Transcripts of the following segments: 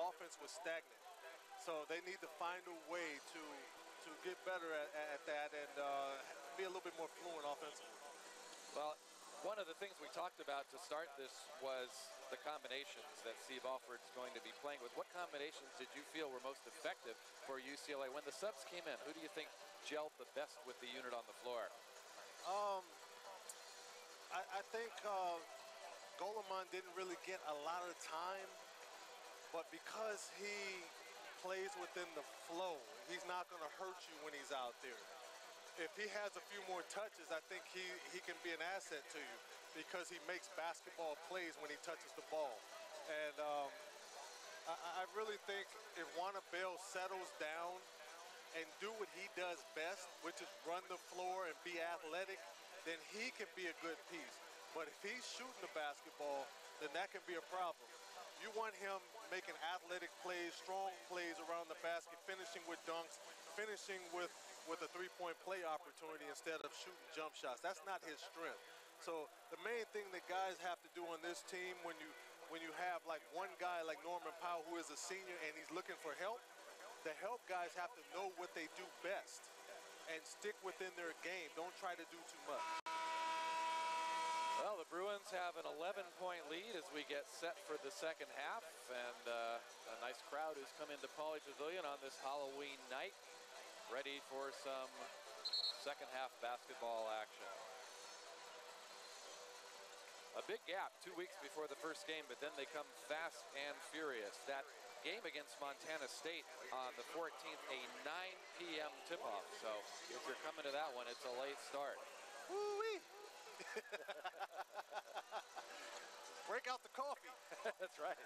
offense was stagnant. So they need to find a way to get better at that and be a little bit more fluent offensively. Well, one of the things we talked about to start this was the combinations that Steve Alford's going to be playing with. What combinations did you feel were most effective for UCLA? When the subs came in, who do you think gelled the best with the unit on the floor? I think Goleman didn't really get a lot of time, but because he plays within the flow, he's not going to hurt you when he's out there. If he has a few more touches, I think he can be an asset to you because he makes basketball plays when he touches the ball. And I really think if Juana Bell settles down and do what he does best, which is run the floor and be athletic, then he can be a good piece. But if he's shooting the basketball, then that can be a problem. You want him making athletic plays, strong plays around the basket, finishing with dunks, finishing with a three-point play opportunity instead of shooting jump shots. That's not his strength. So the main thing that guys have to do on this team when you have like one guy like Norman Powell who is a senior and he's looking for help, the help guys have to know what they do best and stick within their game. Don't try to do too much. Well, the Bruins have an 11-point lead as we get set for the second half, and a nice crowd who's come into Pauley Pavilion on this Halloween night, ready for some second half basketball action. A big gap, 2 weeks before the first game, but then they come fast and furious. That game against Montana State on the 14th, a 9 p.m. tip-off. So if you're coming to that one, it's a late start. Woo-wee! Break out the coffee. That's right.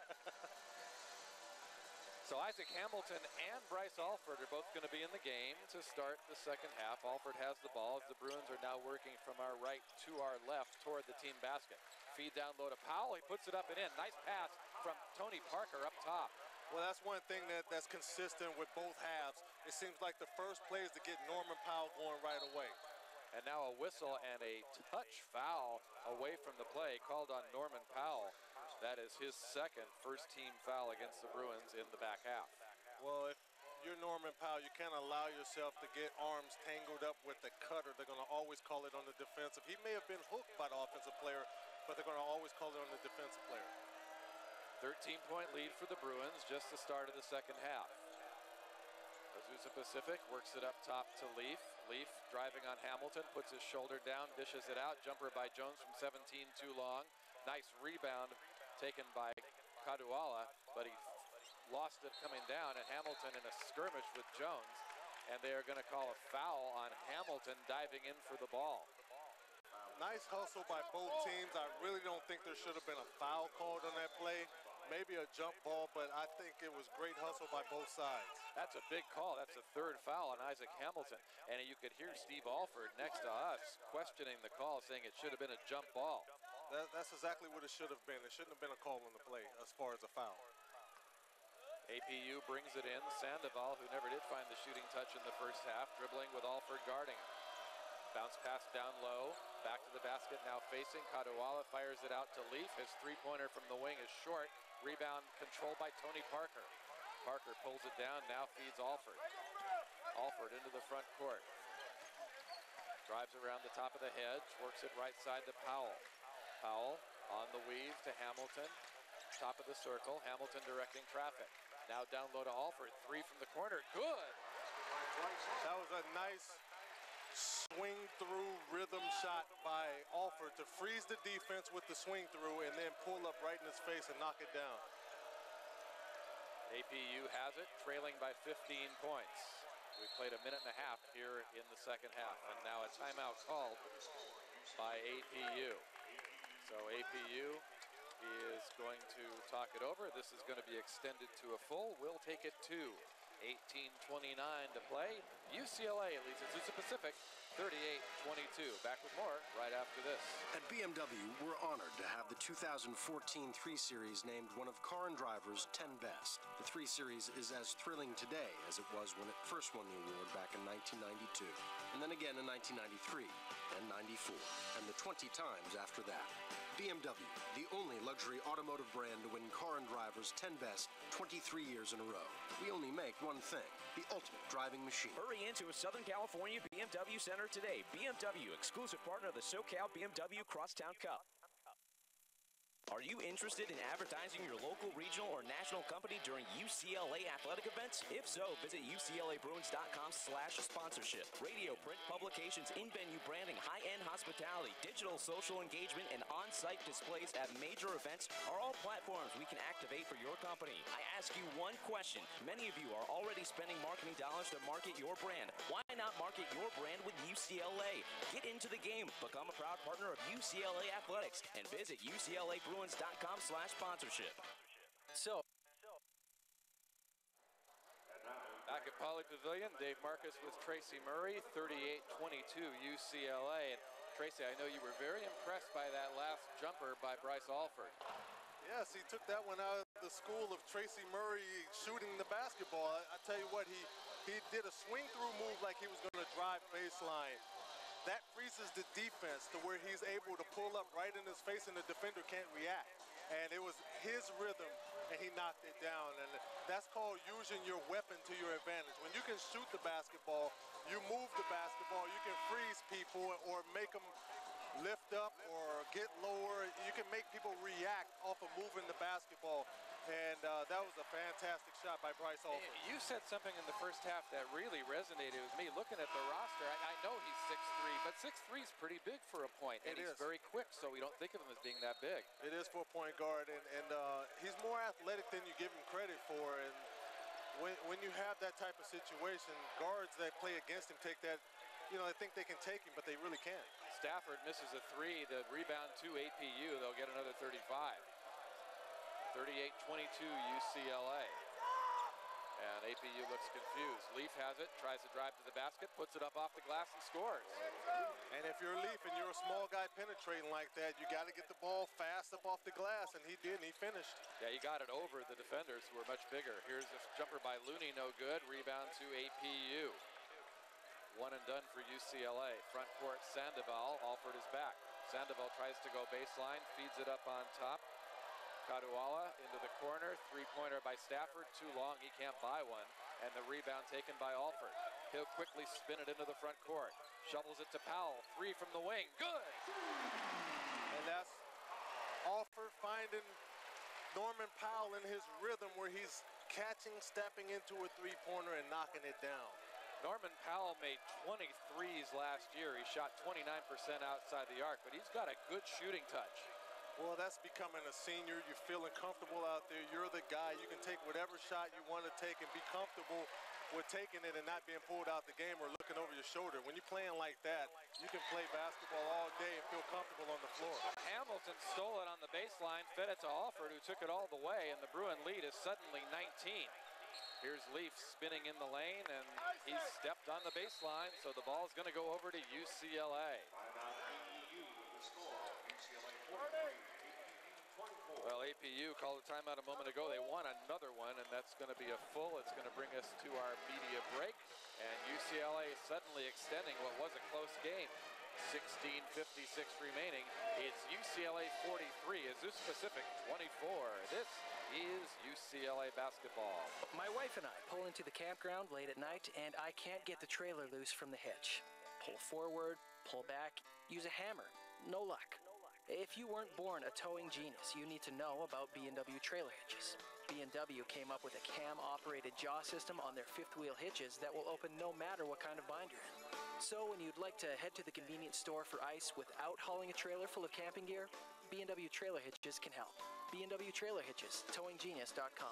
So Isaac Hamilton and Bryce Alford are both going to be in the game to start the second half. Alford has the ball as the Bruins are now working from our right to our left toward the team basket. Feed down low to Powell. He puts it up and in. Nice pass from Tony Parker up top. Well, that's one thing that's consistent with both halves. It seems like the first play is to get Norman Powell going right away. And now a whistle and a touch foul away from the play called on Norman Powell. That is his second first-team foul against the Bruins in the back half. Well, if you're Norman Powell, you can't allow yourself to get arms tangled up with the cutter. They're going to always call it on the defensive. He may have been hooked by the offensive player, but they're going to always call it on the defensive player. 13-point lead for the Bruins, just the start of the second half. Azusa Pacific works it up top to Leaf. Leaf driving on Hamilton, puts his shoulder down, dishes it out. Jumper by Jones from 17, too long. Nice rebound taken by Kaduala, but he lost it coming down, and Hamilton in a skirmish with Jones. And they are going to call a foul on Hamilton diving in for the ball. Nice hustle by both teams. I really don't think there should have been a foul called on that play. Maybe a jump ball, but I think it was great hustle by both sides. That's a big call. That's the third foul on Isaac Hamilton. And you could hear Steve Alford next to us questioning the call, saying it should have been a jump ball. That's exactly what it should have been. It shouldn't have been a call on the play as far as a foul. APU brings it in. Sandoval, who never did find the shooting touch in the first half, dribbling with Alford guarding him. Bounce pass down low, back to the basket, now facing. Kaduala fires it out to Leaf. His three-pointer from the wing is short. Rebound controlled by Tony Parker. Parker pulls it down, now feeds Alford. Alford into the front court. Drives around the top of the hedge, works it right side to Powell. Powell on the weave to Hamilton. Top of the circle, Hamilton directing traffic. Now down low to Alford, three from the corner, good! That was a nice swing through rhythm shot by Alford to freeze the defense with the swing through and then pull up right in his face and knock it down. APU has it, trailing by 15 points. We've played a minute and a half here in the second half, and now a timeout called by APU. So APU is going to talk it over. This is going to be extended to a full. We'll take it to 18:29 to play. UCLA leads Azusa Pacific 38-22. Back with more right after this. At BMW, we're honored to have the 2014 3 Series named one of Car and Driver's 10 Best. The 3 Series is as thrilling today as it was when it first won the award back in 1992, and then again in 1993 and 94, and the 20 times after that. BMW, the only luxury automotive brand to win Car and Driver drivers 10 best 23 years in a row. We only make one thing, the ultimate driving machine. Hurry into a Southern California BMW Center today. BMW, exclusive partner of the SoCal BMW Crosstown Cup. Are you interested in advertising your local, regional, or national company during UCLA athletic events? If so, visit UCLABruins.com/sponsorship. Radio, print, publications, in-venue branding, high-end hospitality, digital social engagement, and on-site displays at major events are all platforms we can activate for your company. I ask you one question. Many of you are already spending marketing dollars to market your brand. Why not market your brand with UCLA? Get into the game, become a proud partner of UCLA Athletics, and visit UCLABruins.com/sponsorship. So, back at Pauley Pavilion, Dave Marcus with Tracy Murray, 38-22 UCLA. And Tracy, I know you were very impressed by that last jumper by Bryce Alford. Yes, he took that one out of the school of Tracy Murray shooting the basketball. I tell you what, he did a swing-through move like he was going to drive baseline. That freezes the defense to where he's able to pull up right in his face and the defender can't react. And it was his rhythm, and he knocked it down. And that's called using your weapon to your advantage. When you can shoot the basketball, you move the basketball, you can freeze people or make them lift up or get lower. You can make people react off of moving the basketball. And that was a fantastic shot by Bryce Alford. You said something in the first half that really resonated with me. Looking at the roster, I know he's 6'3", but 6'3" is pretty big for a point. And he's very quick, so we don't think of him as being that big. It is for a point guard, and he's more athletic than you give him credit for. And when you have that type of situation, guards that play against him take that, they think they can take him, but they really can't. Stafford misses a three. The rebound to APU. They'll get another 35. 38-22 UCLA. And APU looks confused. Leaf has it, tries to drive to the basket, puts it up off the glass and scores. And if you're Leaf and you're a small guy penetrating like that, you got to get the ball fast up off the glass, and he did, and he finished. Yeah, he got it over the defenders who are much bigger. Here's a jumper by Looney, no good. Rebound to APU. One and done for UCLA. Front court, Sandoval. Alford is back. Sandoval tries to go baseline, feeds it up on top. Kaduala into the corner, three-pointer by Stafford, too long, he can't buy one, and the rebound taken by Alford. He'll quickly spin it into the front court, shovels it to Powell, three from the wing, good! And that's Alford finding Norman Powell in his rhythm where he's catching, stepping into a three-pointer and knocking it down. Norman Powell made 23s last year. He shot 29% outside the arc, but he's got a good shooting touch. Well, that's becoming a senior. You're feeling comfortable out there. You're the guy. You can take whatever shot you want to take and be comfortable with taking it and not being pulled out the game or looking over your shoulder. When you're playing like that, you can play basketball all day and feel comfortable on the floor. Hamilton stole it on the baseline, fed it to Alford, who took it all the way, and the Bruin lead is suddenly 19. Here's Leaf spinning in the lane, and he stepped on the baseline, so the ball's going to go over to UCLA. Well, APU called a timeout a moment ago. They won another one, and that's going to be a full. It's going to bring us to our media break. And UCLA suddenly extending what was a close game. 16:56 remaining. It's UCLA 43, Azusa Pacific 24. This is UCLA basketball. My wife and I pull into the campground late at night, and I can't get the trailer loose from the hitch. Pull forward, pull back, use a hammer. No luck. If you weren't born a towing genius, you need to know about B&W trailer hitches. B&W came up with a cam-operated jaw system on their fifth-wheel hitches that will open no matter what kind of bind you're in. So when you'd like to head to the convenience store for ice without hauling a trailer full of camping gear, B&W trailer hitches can help. B&W trailer hitches, towinggenius.com.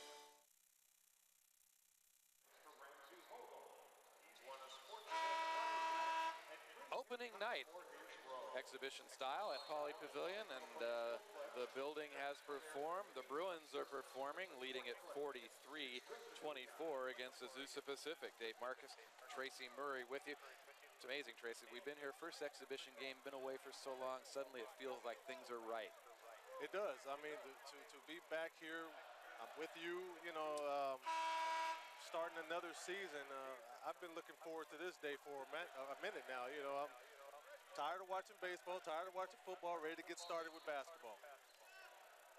Opening night. Exhibition style at Pauley Pavilion, and the building has performed. The Bruins are performing, leading at 43-24 against Azusa Pacific. Dave Marcus, Tracy Murray with you. It's amazing, Tracy. We've been here, first exhibition game, been away for so long. Suddenly it feels like things are right. It does. I mean, to be back here, I'm with you, starting another season. I've been looking forward to this day for a minute now. I'm tired of watching baseball, tired of watching football, ready to get started with basketball.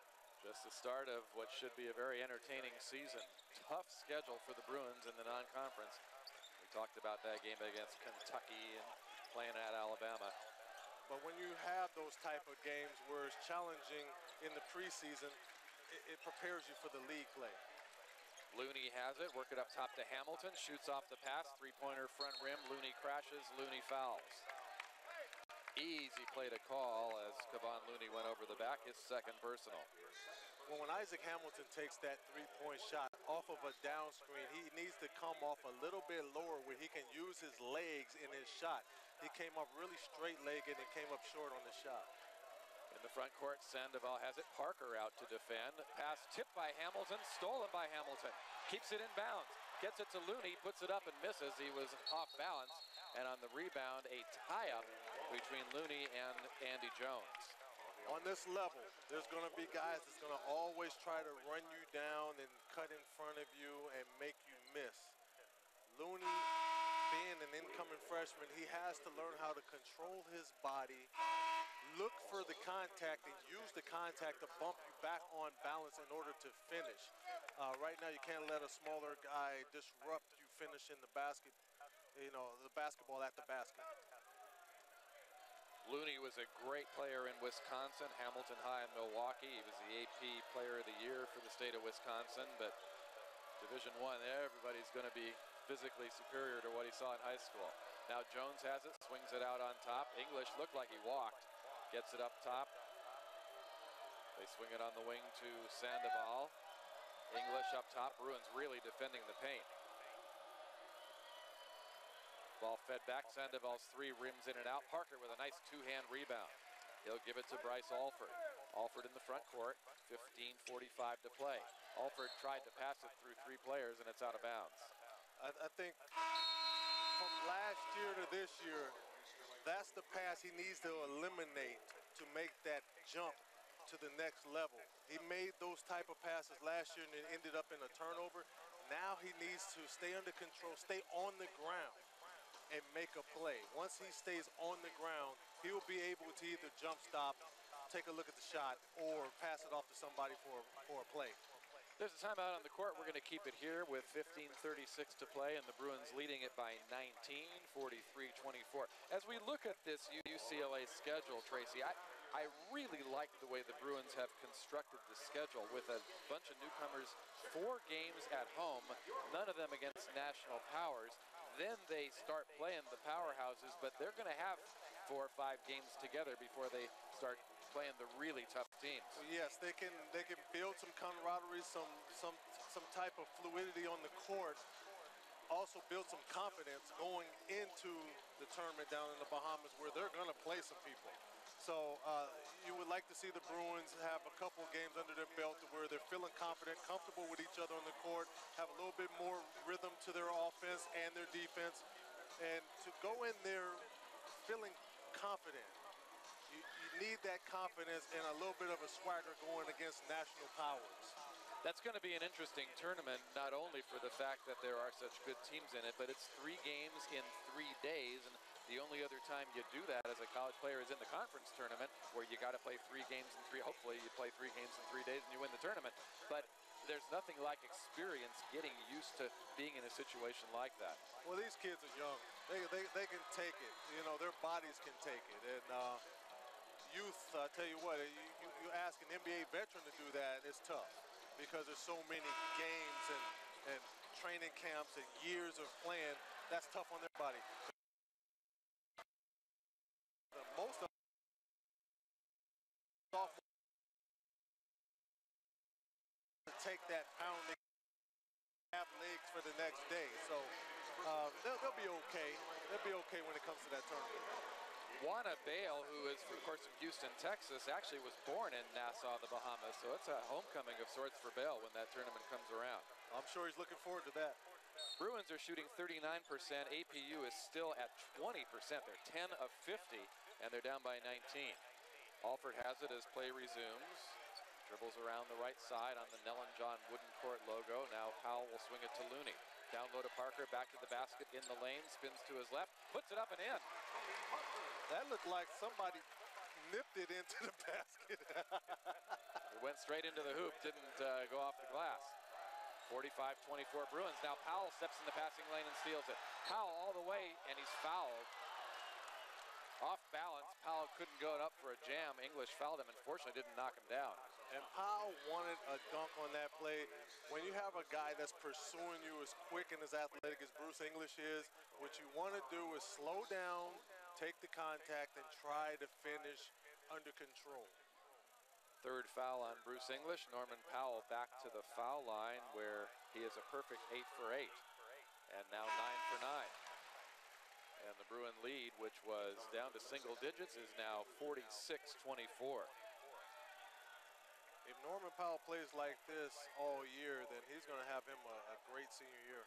Just the start of what should be a very entertaining season. Tough schedule for the Bruins in the non-conference. We talked about that game against Kentucky and playing at Alabama. But when you have those type of games where it's challenging in the preseason, it prepares you for the league play. Looney has it, work it up top to Hamilton, shoots off the pass, three-pointer front rim, Looney crashes, Looney fouls. Easy play to call as Kevon Looney went over the back, his second personal. Well, when Isaac Hamilton takes that three-point shot off of a down screen, he needs to come off a little bit lower where he can use his legs in his shot. He came up really straight-legged and came up short on the shot. In the front court, Sandoval has it. Parker out to defend. Pass tipped by Hamilton, stolen by Hamilton. Keeps it in bounds. Gets it to Looney, puts it up and misses. He was off balance. And on the rebound, a tie-up between Looney and Andy Jones. On this level, there's going to be guys that's going to always try to run you down and cut in front of you and make you miss. Looney, being an incoming freshman, he has to learn how to control his body, look for the contact, and use the contact to bump you back on balance in order to finish. Right now, you can't let a smaller guy disrupt you finishing the basket, the basketball at the basket. Looney was a great player in Wisconsin, Hamilton High in Milwaukee. He was the AP Player of the Year for the state of Wisconsin, but Division I, everybody's going to be physically superior to what he saw in high school. Now Jones has it, swings it out on top. English looked like he walked, gets it up top. They swing it on the wing to Sandoval. English up top, Bruins really defending the paint. Ball fed back, Sandoval's three rims in and out. Parker with a nice two-hand rebound. He'll give it to Bryce Alford. Alford in the front court, 15:45 to play. Alford tried to pass it through three players and it's out of bounds. I think from last year to this year, that's the pass he needs to eliminate to make that jump to the next level. He made those type of passes last year and it ended up in a turnover. Now he needs to stay under control, stay on the ground, and make a play. Once he stays on the ground, he will be able to either jump stop, take a look at the shot, or pass it off to somebody for a play. There's a timeout on the court. We're going to keep it here with 15:36 to play, and the Bruins leading it by 19, 43-24. As we look at this UCLA schedule, Tracy, I really like the way the Bruins have constructed the schedule with a bunch of newcomers, 4 games at home, none of them against national powers. Then they start playing the powerhouses, but they're going to have 4 or 5 games together before they start playing the really tough teams. Yes, they can build some camaraderie, some type of fluidity on the court. Also build some confidence going into the tournament down in the Bahamas where they're going to play some people. So you would like to see the Bruins have a couple games under their belt where they're feeling confident, comfortable with each other on the court, have a little bit more rhythm to their offense and their defense, and to go in there feeling confident. You need that confidence and a little bit of a swagger going against national powers. That's going to be an interesting tournament, not only for the fact that there are such good teams in it, but it's 3 games in 3 days. And the only other time you do that as a college player is in the conference tournament, where you got to play 3 games in 3. Hopefully you play 3 games in 3 days and you win the tournament. But there's nothing like experience, getting used to being in a situation like that. Well, these kids are young. They can take it. Their bodies can take it. And youth, I tell you what, you ask an NBA veteran to do that, it's tough because there's so many games and training camps and years of playing. That's tough on their body. Most of them take that pounding, have legs for the next day. So they'll be okay. They'll be okay when it comes to that tournament. Juana Bale, who is, of course, from Houston, Texas, actually was born in Nassau, the Bahamas. So it's a homecoming of sorts for Bale when that tournament comes around. I'm sure he's looking forward to that. Bruins are shooting 39%. APU is still at 20%. They're 10 of 50, and they're down by 19. Alford has it as play resumes. Dribbles around the right side on the Nellen John Wooden Court logo. Now Powell will swing it to Looney. Down low to Parker, back to the basket in the lane, spins to his left, puts it up and in. That looked like somebody nipped it into the basket. It went straight into the hoop, didn't go off the glass. 45-24 Bruins. Now Powell steps in the passing lane and steals it. Powell all the way, and he's fouled. Off balance, Powell couldn't go up for a jam. English fouled him, unfortunately didn't knock him down. And Powell wanted a dunk on that play. When you have a guy that's pursuing you as quick and as athletic as Bruce English is, what you want to do is slow down, take the contact, and try to finish under control. Third foul on Bruce English. Norman Powell back to the foul line where he is a perfect 8 for 8. And now 9 for 9. And the Bruin lead, which was down to single digits, is now 46-24. If Norman Powell plays like this all year, then he's going to have him a great senior year.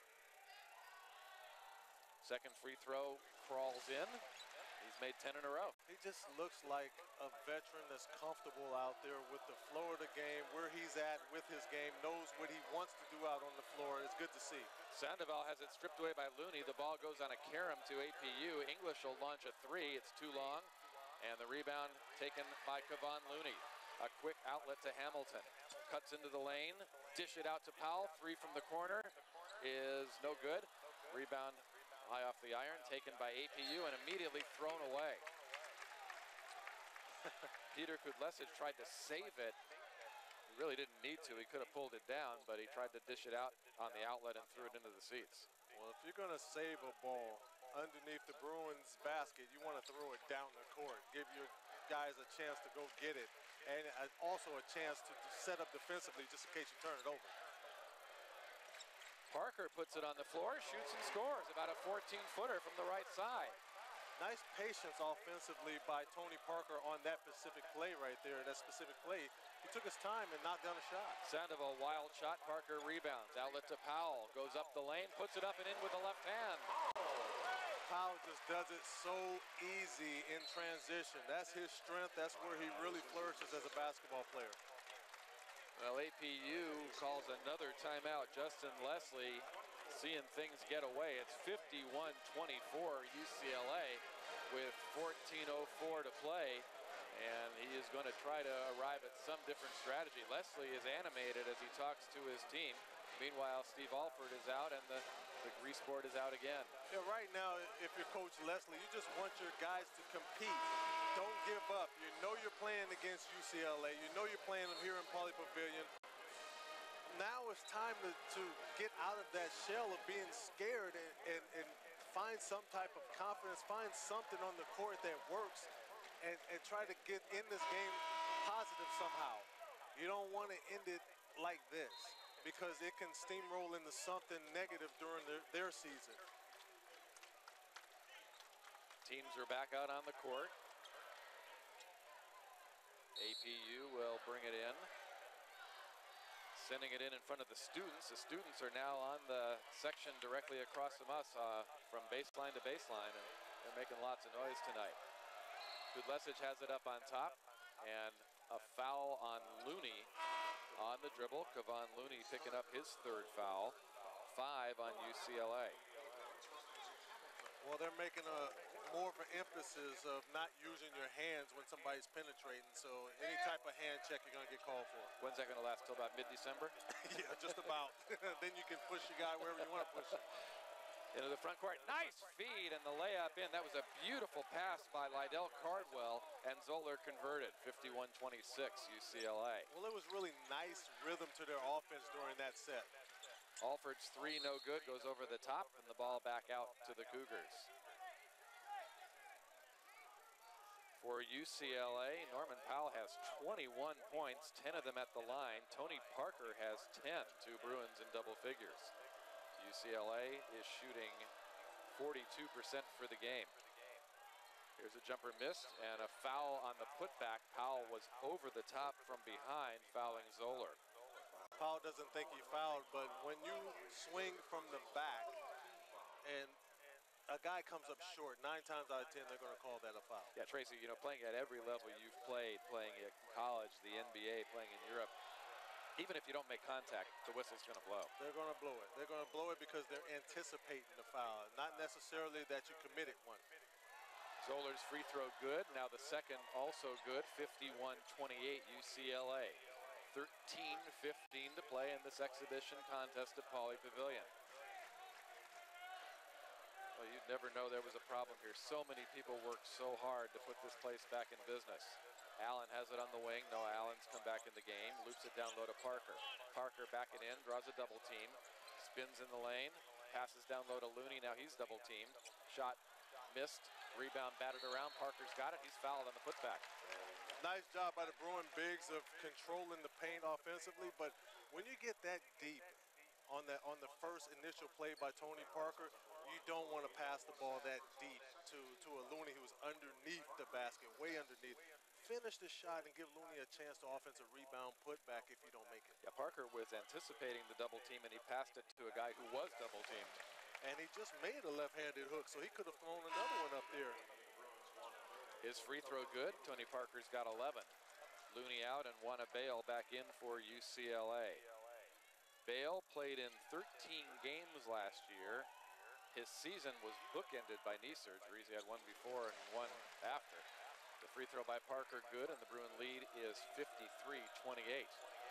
Second free throw crawls in. He's made 10 in a row. He just looks like a veteran that's comfortable out there with the flow of the game, where he's at with his game, knows what he wants to do out on the floor. It's good to see. Sandoval has it stripped away by Looney. The ball goes on a carom to APU. English will launch a three. It's too long. And the rebound taken by Kevon Looney. A quick outlet to Hamilton. Cuts into the lane. Dish it out to Powell. Three from the corner is no good. Rebound high off the iron, taken by APU and immediately thrown away. Peter Kudlesic tried to save it. He really didn't need to. He could have pulled it down, but he tried to dish it out on the outlet and threw it into the seats. Well, if you're going to save a ball underneath the Bruins basket, you want to throw it down the court. Give your guys a chance to go get it, and also a chance to set up defensively just in case you turn it over. Parker puts it on the floor, shoots and scores. About a 14-footer from the right side. Nice patience offensively by Tony Parker on that specific play right there, that specific play. He took his time and knocked down a shot. Sandoval, wild shot. Parker rebounds. Outlet to Powell. Goes up the lane, puts it up and in with the left hand. Powell just does it so easy in transition. That's his strength. That's where he really flourishes as a basketball player. Well, APU calls another timeout. Justin Leslie seeing things get away. It's 51-24 UCLA with 14:04 to play. And he is going to try to arrive at some different strategy. Leslie is animated as he talks to his team. Meanwhile, Steve Alford is out and the grease board is out again. Yeah, right now, if you're Coach Leslie, you just want your guys to compete. Don't give up. You know you're playing against UCLA. You know you're playing them here in Pauley Pavilion. Now it's time to get out of that shell of being scared and find some type of confidence, find something on the court that works, and try to get in this game positive somehow. You don't want to end it like this, because it can steamroll into something negative during their season. Teams are back out on the court. APU will bring it in. Sending it in front of the students. The students are now on the section directly across from us from baseline to baseline, and they're making lots of noise tonight. Kudlesic has it up on top, and a foul on Looney on the dribble. Kevon Looney picking up his third foul. 5 on UCLA. Well, they're making more of an emphasis of not using your hands when somebody's penetrating, so any type of hand check you're going to get called for. When's that going to last, till about mid-December? Yeah, just about. Then you can push your guy wherever you want to push him. Into the front court. Nice feed and the layup in. That was a beautiful pass by Lydell Cardwell, and Zoller converted. 51-26 UCLA. Well, it was really nice rhythm to their offense during that set. Alford's three no good, goes over the top, and the ball back out to the Cougars. For UCLA, Norman Powell has 21 points, 10 of them at the line. Tony Parker has 10, 2 Bruins in double figures. UCLA is shooting 42% for the game. Here's a jumper missed and a foul on the putback. Powell was over the top from behind, fouling Zoller. Powell doesn't think he fouled, but when you swing from the back and a guy comes up short, 9 times out of 10 they're going to call that a foul. Yeah, Tracy, you know, playing at every level you've played, playing at college, the NBA, playing in Europe, even if you don't make contact, the whistle's going to blow. They're going to blow it. They're going to blow it because they're anticipating the foul, not necessarily that you committed one. Zoeller's free throw good. Now the second also good. 51-28 UCLA. 13:15 to play in this exhibition contest at Pauley Pavilion. Well, you'd never know there was a problem here. So many people worked so hard to put this place back in business. Allen has it on the wing. Noah Allen's come back in the game. Loops it down low to Parker. Parker backing in, draws a double team. Spins in the lane. Passes down low to Looney. Now he's double teamed. Shot missed. Rebound batted around. Parker's got it. He's fouled on the putback. Nice job by the Bruin bigs of controlling the paint offensively, but when you get that deep on the first initial play by Tony Parker, you don't want to pass the ball that deep to a Looney who's underneath the basket, way underneath. Finish the shot and give Looney a chance to offensive rebound putback if you don't make it. Yeah, Parker was anticipating the double team, and he passed it to a guy who was double teamed. And he just made a left-handed hook, so he could have thrown another one up there. His free throw good. Tony Parker's got 11. Looney out and Juana Bale back in for UCLA. Bale played in 13 games last year. His season was bookended by knee surgeries. He had one before and one after. The free throw by Parker good, and the Bruin lead is 53-28.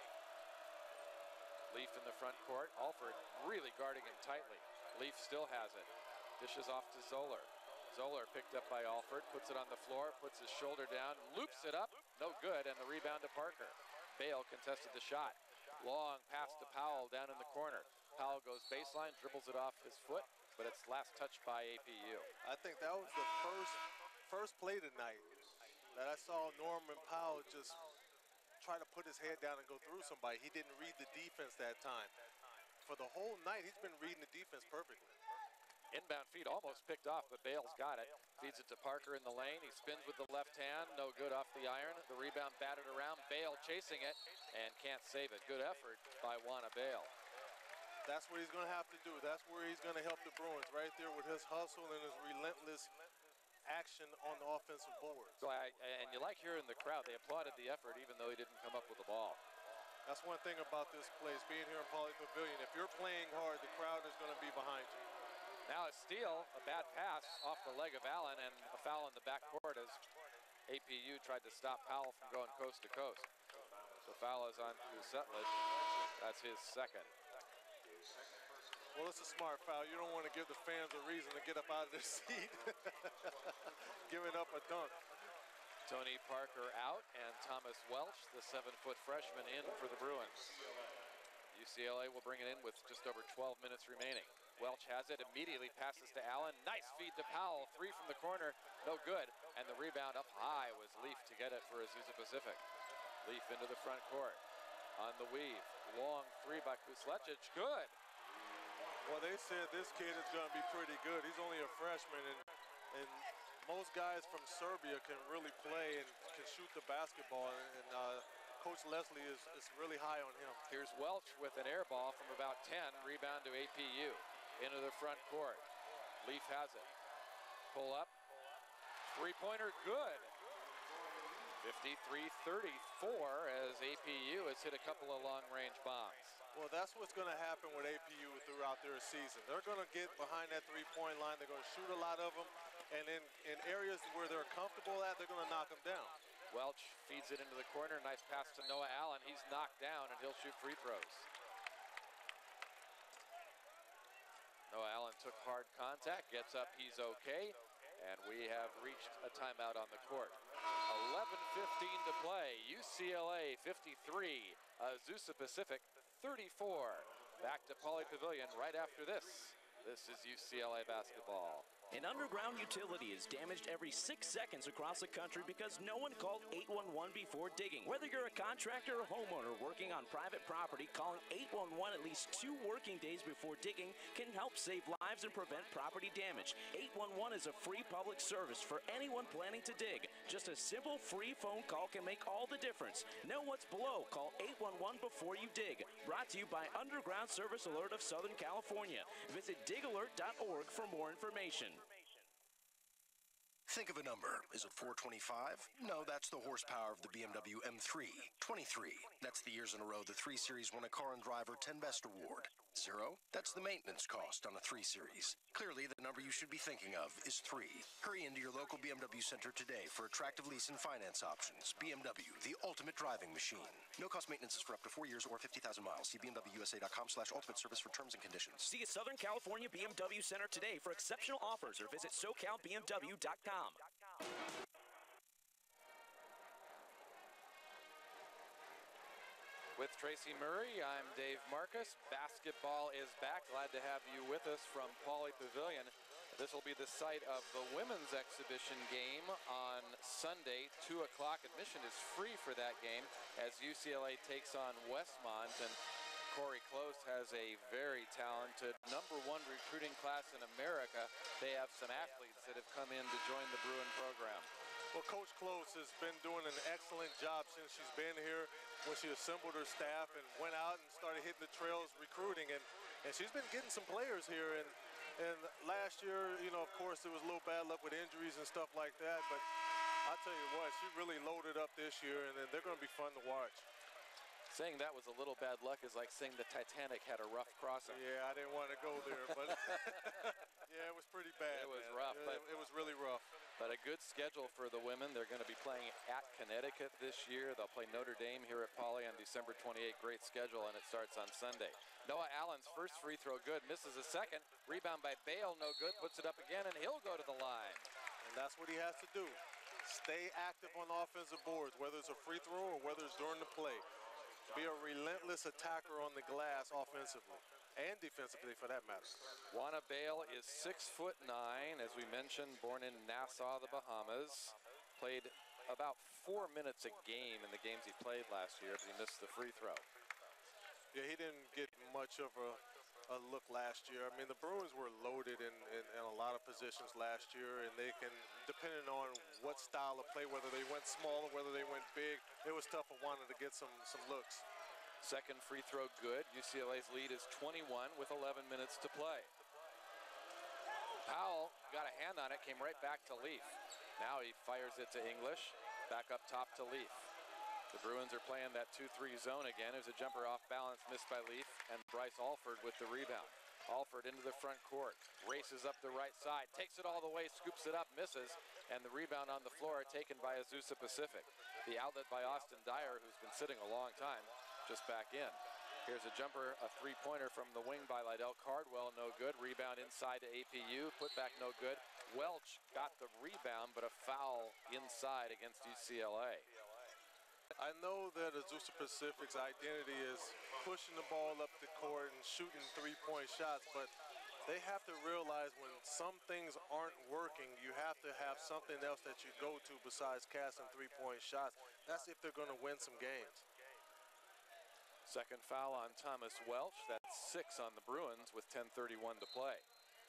Leaf in the front court. Alford really guarding him tightly. Leaf still has it. Dishes off to Zoeller. Zoeller picked up by Alford, puts it on the floor, puts his shoulder down, loops it up, no good, and the rebound to Parker. Bale contested the shot. Long pass to Powell down in the corner. Powell goes baseline, dribbles it off his foot, but it's last touched by APU. I think that was the first play tonight that I saw Norman Powell just try to put his head down and go through somebody. He didn't read the defense that time. For the whole night, he's been reading the defense perfectly. Inbound feed almost picked off, but Bale's got it. Feeds it to Parker in the lane. He spins with the left hand. No good off the iron. The rebound batted around. Bale chasing it and can't save it. Good effort by Juana Bale. That's what he's going to have to do. That's where he's going to help the Bruins, right there with his hustle and his relentless action on the offensive board. So and you like hearing the crowd. They applauded the effort even though he didn't come up with the ball. That's one thing about this place, being here in Pauley Pavilion. If you're playing hard, the crowd is going to be behind you. Now a steal, a bad pass off the leg of Allen, and a foul in the backcourt as APU tried to stop Powell from going coast to coast. So foul is on to Settlage. That's his second. Well, it's a smart foul. You don't want to give the fans a reason to get up out of their seat. Giving up a dunk. Tony Parker out, and Thomas Welch, the 7-foot freshman, in for the Bruins. UCLA will bring it in with just over 12 minutes remaining. Welch has it, immediately passes to Allen. Nice feed to Powell, three from the corner, no good. And the rebound up high was Leaf to get it for Azusa Pacific. Leaf into the front court. On the weave, long three by Kuslecic, good. Well, they said this kid is going to be pretty good. He's only a freshman, and most guys from Serbia can really play and can shoot the basketball, and Coach Leslie is really high on him. Here's Welch with an air ball from about 10, rebound to APU. Into the front court. Leaf has it. Pull up. Three-pointer good. 53-34 as APU has hit a couple of long-range bombs. Well, that's what's going to happen with APU throughout their season. They're going to get behind that three-point line. They're going to shoot a lot of them. And in areas where they're comfortable at, they're going to knock them down. Welch feeds it into the corner. Nice pass to Noah Allen. He's knocked down, and he'll shoot free throws. Noah Allen took hard contact, gets up, he's okay, and we have reached a timeout on the court. 11:15 to play, UCLA 53, Azusa Pacific 34. Back to Pauley Pavilion right after this. This is UCLA basketball. An underground utility is damaged every 6 seconds across the country because no one called 811 before digging. Whether you're a contractor or homeowner working on private property, calling 811 at least 2 working days before digging can help save lives and prevent property damage. 811 is a free public service for anyone planning to dig. Just a simple free phone call can make all the difference. Know what's below. Call 811 before you dig. Brought to you by Underground Service Alert of Southern California. Visit digalert.org for more information. Think of a number. Is it 425? No, that's the horsepower of the BMW M3. 23. That's the years in a row the 3 Series won a Car and Driver 10 Best Award. 0? That's the maintenance cost on a 3 Series. Clearly, the number you should be thinking of is 3. Hurry into your local BMW center today for attractive lease and finance options. BMW, the ultimate driving machine. No cost maintenance is for up to 4 years or 50,000 miles. See BMWUSA.com/ultimate service for terms and conditions. See a Southern California BMW Center today for exceptional offers or visit SoCalBMW.com. With Tracy Murray, I'm Dave Marcus. Basketball is back. Glad to have you with us from Pauley Pavilion. This will be the site of the women's exhibition game on Sunday, 2 o'clock. Admission is free for that game as UCLA takes on Westmont. And Corey Close has a very talented #1 recruiting class in America. They have some athletes that have come in to join the Bruin program. Well, Coach Close has been doing an excellent job since she's been here, when she assembled her staff and went out and started hitting the trails recruiting. And she's been getting some players here. And last year, you know, of course, there was a little bad luck with injuries and stuff like that. But I'll tell you what, she really loaded up this year, and they're going to be fun to watch. Saying that was a little bad luck is like saying the Titanic had a rough crossing. Yeah, I didn't want to go there, but yeah, it was pretty bad. It was man. rough. It was really rough. But a good schedule for the women. They're going to be playing at Connecticut this year. They'll play Notre Dame here at Pauley on December 28th. Great schedule, and it starts on Sunday. Noah Allen's first free throw good, misses a second. Rebound by Bale, no good. Puts it up again, and he'll go to the line. And that's what he has to do. Stay active on offensive boards, whether it's a free throw or whether it's during the play. Be a relentless attacker on the glass offensively and defensively, for that matter. Juana Bale is 6'9", as we mentioned, born in Nassau, the Bahamas. Played about 4 minutes a game in the games he played last year, but he missed the free throw. Yeah, he didn't get much of a look last year. I mean, the Bruins were loaded in a lot of positions last year, and they can, depending on what style of play, whether they went small or whether they went big, it was tough for Juana to get some looks. Second free throw good. UCLA's lead is 21 with 11 minutes to play. Powell got a hand on it, came right back to Leaf. Now he fires it to English, back up top to Leaf. The Bruins are playing that 2-3 zone again. There's a jumper off balance, missed by Leaf, and Bryce Alford with the rebound. Alford into the front court, races up the right side, takes it all the way, scoops it up, misses, and the rebound on the floor taken by Azusa Pacific. The outlet by Austin Dyer, who's been sitting a long time, just back in. Here's a jumper, a three-pointer from the wing by Lydell Cardwell, no good. Rebound inside to APU, put back no good. Welch got the rebound, but a foul inside against UCLA. I know that Azusa Pacific's identity is pushing the ball up the court and shooting three-point shots, but they have to realize when some things aren't working, you have to have something else that you go to besides casting three-point shots. That's if they're going to win some games. Second foul on Thomas Welch. That's 6 on the Bruins with 10:31 to play.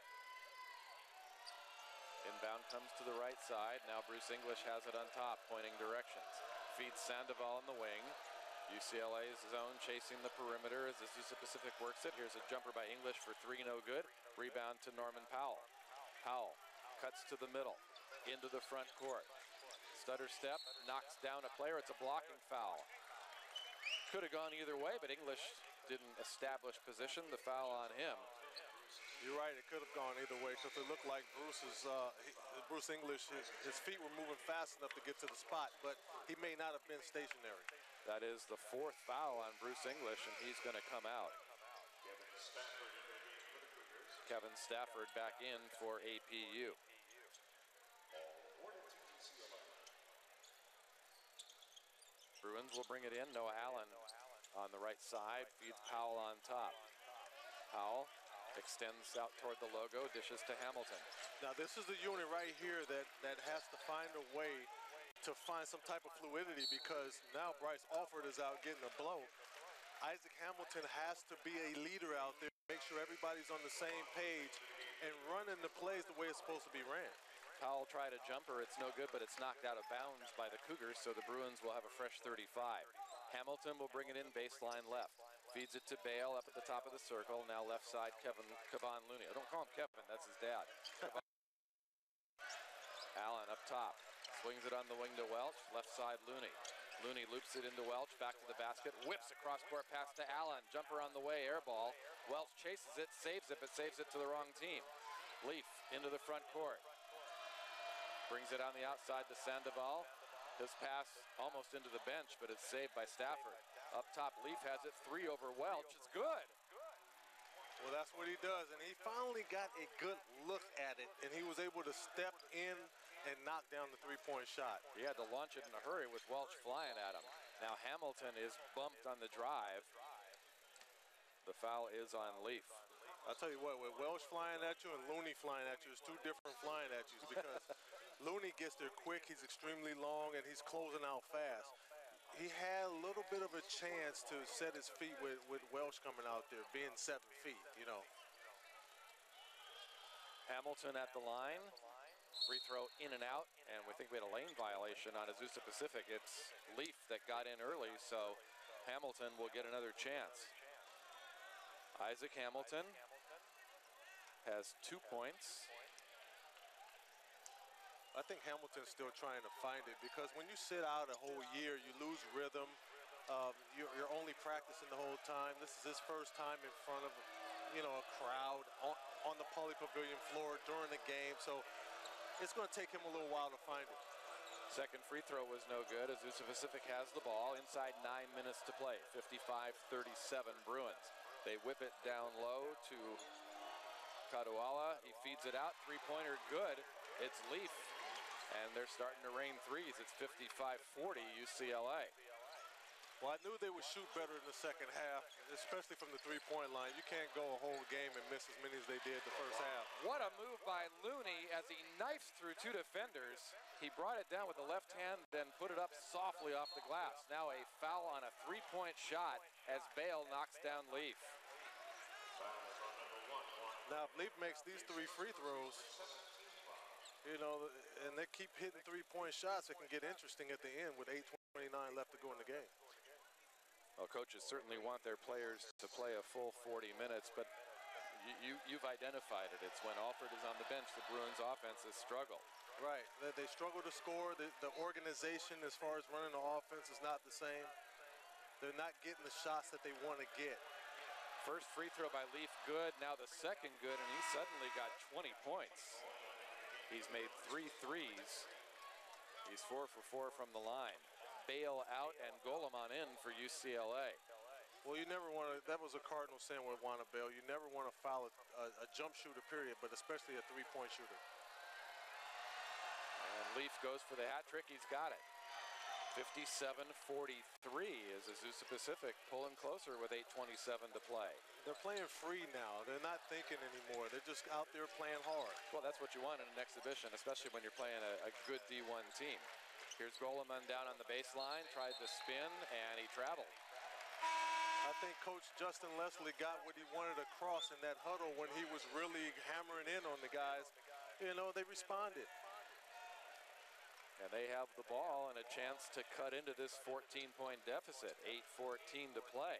Inbound comes to the right side. Now Bruce English has it on top, pointing directions. Feeds Sandoval in the wing. UCLA's zone chasing the perimeter as Azusa Pacific works it. Here's a jumper by English for 3, no good. Rebound to Norman Powell. Powell cuts to the middle, into the front court. Stutter step, knocks down a player. It's a blocking foul. Could have gone either way, but English didn't establish position. The foul on him. You're right, it could have gone either way because it looked like Bruce English, his feet were moving fast enough to get to the spot, but he may not have been stationary. That is the 4th foul on Bruce English, and he's going to come out. Kevin Stafford back in for APU. Bruins will bring it in. Noah Allen on the right side, feeds Powell on top. Powell extends out toward the logo, dishes to Hamilton. Now this is the unit right here that has to find a way to find some type of fluidity, because now Bryce Alford is out getting a blow. Isaac Hamilton has to be a leader out there, make sure everybody's on the same page and running the plays the way it's supposed to be ran. Powell tried a jumper, it's no good, but it's knocked out of bounds by the Cougars, so the Bruins will have a fresh 35. Hamilton will bring it in baseline left. Feeds it to Bale up at the top of the circle. Now left side, Kevon Looney. I don't call him Kevin, that's his dad. Allen up top. Swings it on the wing to Welch. Left side, Looney. Looney loops it into Welch, back to the basket, whips across court pass to Allen. Jumper on the way, air ball. Welch chases it, but saves it to the wrong team. Leaf into the front court. Brings it on the outside to Sandoval. His pass almost into the bench, but it's saved by Stafford. Up top, Leaf has it, 3 over Welch. It's good. Well, that's what he does, and he finally got a good look at it, and he was able to step in and knock down the three-point shot. He had to launch it in a hurry with Welch flying at him. Now Hamilton is bumped on the drive. The foul is on Leaf. I'll tell you what, with Welch flying at you and Looney flying at you, it's two different flying at you because Looney gets there quick, he's extremely long, and he's closing out fast. He had a little bit of a chance to set his feet with Welch coming out there, being 7 feet, you know. Hamilton at the line. Free throw in and out, and we think we had a lane violation on Azusa Pacific. It's Leaf that got in early, so Hamilton will get another chance. Isaac Hamilton has 2 points. I think Hamilton's still trying to find it because when you sit out a whole year, you lose rhythm. You're only practicing the whole time. This is his first time in front of, you know, a crowd on the Poly Pavilion floor during the game, so it's going to take him a little while to find it. Second free throw was no good. Azusa Pacific has the ball inside 9 minutes to play. 55-37 Bruins. They whip it down low to Kaduala. He feeds it out. Three-pointer good. It's Leaf. And they're starting to rain threes. It's 55-40 UCLA. Well, I knew they would shoot better in the second half, especially from the three-point line. You can't go a whole game and miss as many as they did the first half. What a move by Looney as he knifes through 2 defenders. He brought it down with the left hand, then put it up softly off the glass. Now a foul on a three-point shot as Bale knocks down Leaf. Now, if Leaf makes these 3 free throws, you know, and they keep hitting three-point shots, it can get interesting at the end with 8:29 left to go in the game. Well, coaches certainly want their players to play a full 40 minutes, but you've identified it. It's when Alford is on the bench, the Bruins offenses struggle. Right, they struggle to score. The organization as far as running the offense is not the same. They're not getting the shots that they want to get. First free throw by Leaf, good. Now the second good, and he suddenly got 20 points. He's made 3 threes. He's 4 for 4 from the line. Bale out and Goleman in for UCLA. Well, you never want to, that was a cardinal sin with Juana Bale. You never want to foul a jump shooter, period, but especially a three-point shooter. And Leaf goes for the hat trick. He's got it. 57-43 is Azusa Pacific pulling closer with 8:27 to play. They're playing free now. They're not thinking anymore. They're just out there playing hard. Well, that's what you want in an exhibition, especially when you're playing a good D1 team. Here's Goleman down on the baseline, tried to spin, and he traveled. I think Coach Justin Leslie got what he wanted across in that huddle when he was really hammering in on the guys. You know, they responded. And they have the ball and a chance to cut into this 14-point deficit. 8:14 to play.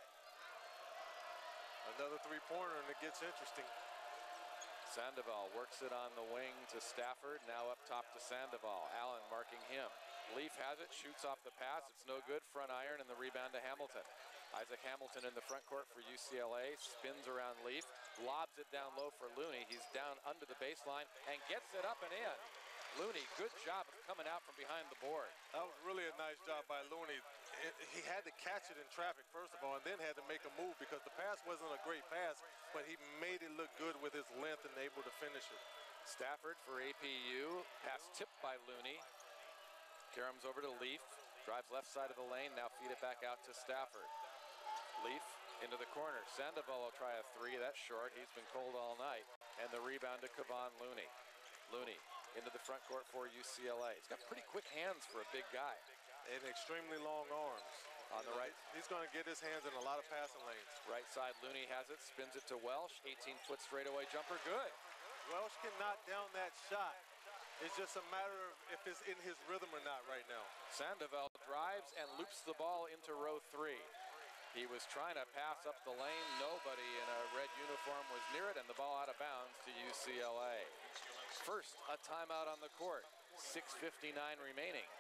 Another three-pointer, and it gets interesting. Sandoval works it on the wing to Stafford. Now up top to Sandoval. Allen marking him. Leaf has it, shoots off the pass. It's no good. Front iron and the rebound to Hamilton. Isaac Hamilton in the front court for UCLA. Spins around Leaf. Lobs it down low for Looney. He's down under the baseline and gets it up and in. Looney, good job of coming out from behind the board. That was really a nice job by Looney. He had to catch it in traffic, first of all, and then had to make a move because the pass wasn't a great pass, but he made it look good with his length and able to finish it. Stafford for APU. Pass tipped by Looney. Karam's over to Leaf. Drives left side of the lane. Now feed it back out to Stafford. Leaf into the corner. Sandoval will try a 3. That's short. He's been cold all night. And the rebound to Kevon Looney. Looney into the front court for UCLA. He's got pretty quick hands for a big guy. And extremely long arms. On the right. He's going to get his hands in a lot of passing lanes. Right side, Looney has it, spins it to Welsh. 18-foot straightaway jumper, good. Welsh can knock down that shot. It's just a matter of if it's in his rhythm or not right now. Sandoval drives and loops the ball into row 3. He was trying to pass up the lane. Nobody in a red uniform was near it, and the ball out of bounds to UCLA. First, a timeout on the court. 6:59 remaining.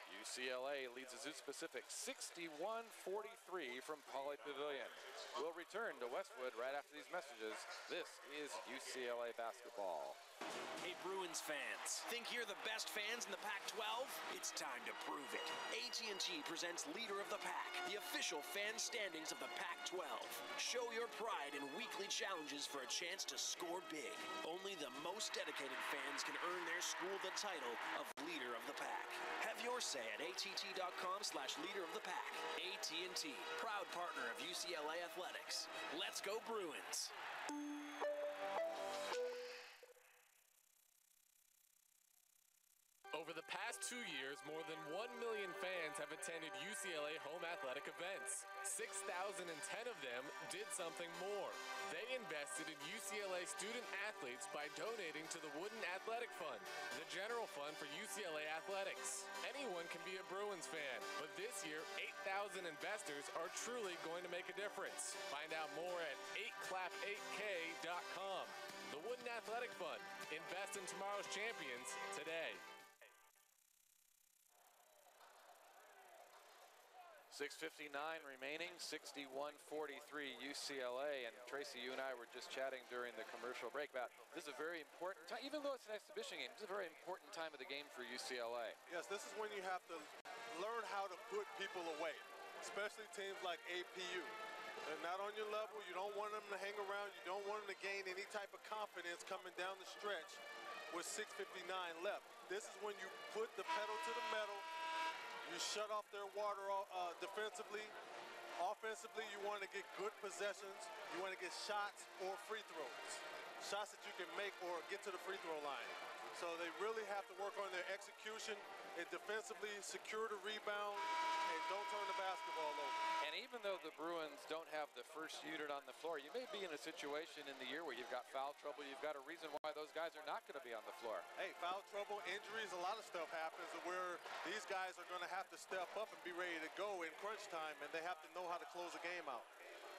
UCLA leads Azusa Pacific 61-43 from Pauley Pavilion. We'll return to Westwood right after these messages. This is UCLA basketball. Hey Bruins fans, think you're the best fans in the Pac-12? It's time to prove it. AT&T presents Leader of the Pack, the official fan standings of the Pac-12. Show your pride in weekly challenges for a chance to score big. Only the most dedicated fans can earn their school the title of Leader of the Pack. Have your say at att.com/Leader of the Pack. AT&T, proud partner of UCLA Athletics. Let's go Bruins! Over the past 2 years, more than 1 million fans have attended UCLA home athletic events. 6,010 of them did something more. They invested in UCLA student athletes by donating to the Wooden Athletic Fund, the general fund for UCLA athletics. Anyone can be a Bruins fan, but this year, 8,000 investors are truly going to make a difference. Find out more at 8clap8k.com. The Wooden Athletic Fund. Invest in tomorrow's champions today. 6:59 remaining, 61-43 UCLA. And Tracy, you and I were just chatting during the commercial break about this is a very important time, even though it's an exhibition game, it's a very important time of the game for UCLA. Yes, this is when you have to learn how to put people away, especially teams like APU. They're not on your level. You don't want them to hang around. You don't want them to gain any type of confidence coming down the stretch with 6:59 left. This is when you put the pedal to the metal. You shut off their water defensively. Offensively, you want to get good possessions. You want to get shots or free throws. Shots that you can make or get to the free throw line. So they really have to work on their execution and defensively secure the rebound and don't turn the basketball over. And even though the Bruins don't have the first unit on the floor, you may be in a situation in the year where you've got foul trouble. You've got a reason why those guys are not going to be on the floor. Hey, foul trouble, injuries, a lot of stuff happens where these guys are going to have to step up and be ready to go in crunch time, and they have to know how to close a game out.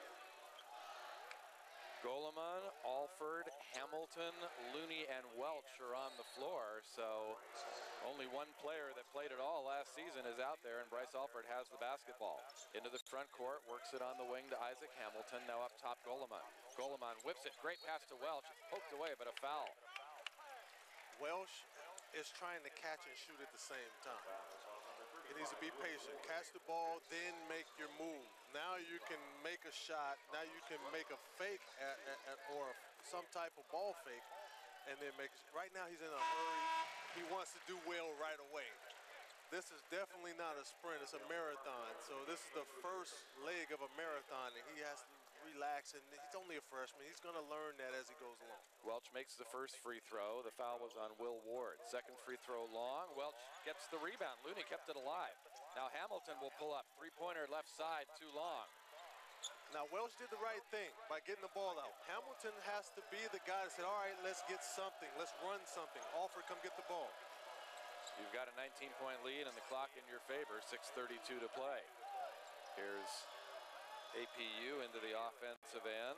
Goleman, Alford, Hamilton, Looney, and Welch are on the floor, so only one player that played at all last season is out there, and Bryce Alford has the basketball. Into the front court, works it on the wing to Isaac Hamilton, now up top Goleman. Goleman whips it, great pass to Welch, it's poked away, but a foul. Welch is trying to catch and shoot at the same time. He needs to be patient. Catch the ball, then make your move. Now you can make a shot. Now you can make a fake or some type of ball fake, and then make. Right now he's in a hurry. He wants to do well right away. This is definitely not a sprint. It's a marathon. So this is the first leg of a marathon, and he has to relax. And he's only a freshman. He's going to learn that as he goes along. Welch makes the first free throw. The foul was on Will Ward. Second free throw long. Welch gets the rebound. Looney kept it alive. Now Hamilton will pull up. Three-pointer left side, too long. Now Welch did the right thing by getting the ball out. Hamilton has to be the guy that said, all right, let's get something. Let's run something. Alford, come get the ball. You've got a 19-point lead and the clock in your favor. 6:32 to play. Here's APU into the offensive end.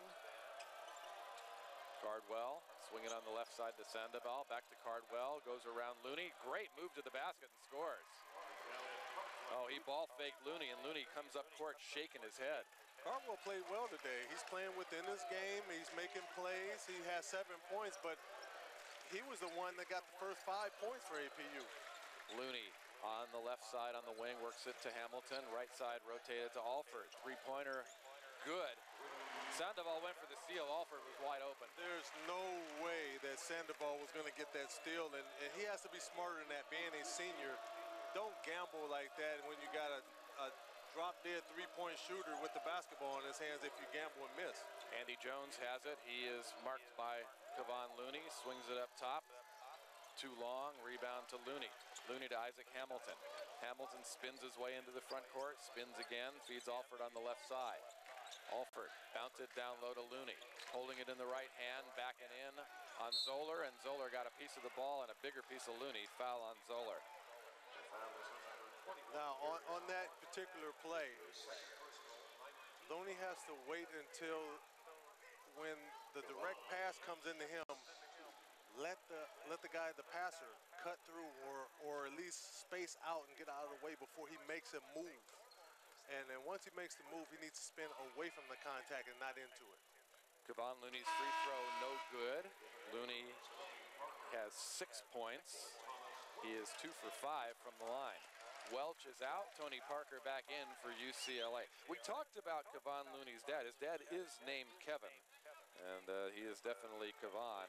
Cardwell swinging on the left side to Sandoval. Back to Cardwell. Goes around Looney. Great move to the basket and scores. Oh, he ball faked Looney, and Looney comes up court shaking his head. Cardwell played well today. He's playing within his game. He's making plays. He has 7 points, but he was the one that got the first 5 points for APU. Looney on the left side on the wing, works it to Hamilton. Right side rotated to Alford. Three-pointer, good. Sandoval went for the steal. Alford was wide open. There's no way that Sandoval was going to get that steal, and he has to be smarter than that, being a senior. Don't gamble like that when you got a drop-dead three-point shooter with the basketball in his hands if you gamble and miss. Andy Jones has it. He is marked by Kevon Looney. Swings it up top. Too long. Rebound to Looney. Looney to Isaac Hamilton. Hamilton spins his way into the front court. Spins again. Feeds Alford on the left side. Alford bounced it down low to Looney. Holding it in the right hand. Backing in on Zoller. And Zoller got a piece of the ball and a bigger piece of Looney. Foul on Zoller. Now, on that particular play, Looney has to wait until when the direct pass comes into him, let the guy, the passer, cut through or at least space out and get out of the way before he makes a move. And then once he makes the move, he needs to spin away from the contact and not into it. Kevon Looney's free throw, no good. Looney has 6 points. He is 2 for 5 from the line. Welch is out. Tony Parker back in for UCLA. We talked about Kevon Looney's dad. His dad is named Kevin, and he is definitely Kevon.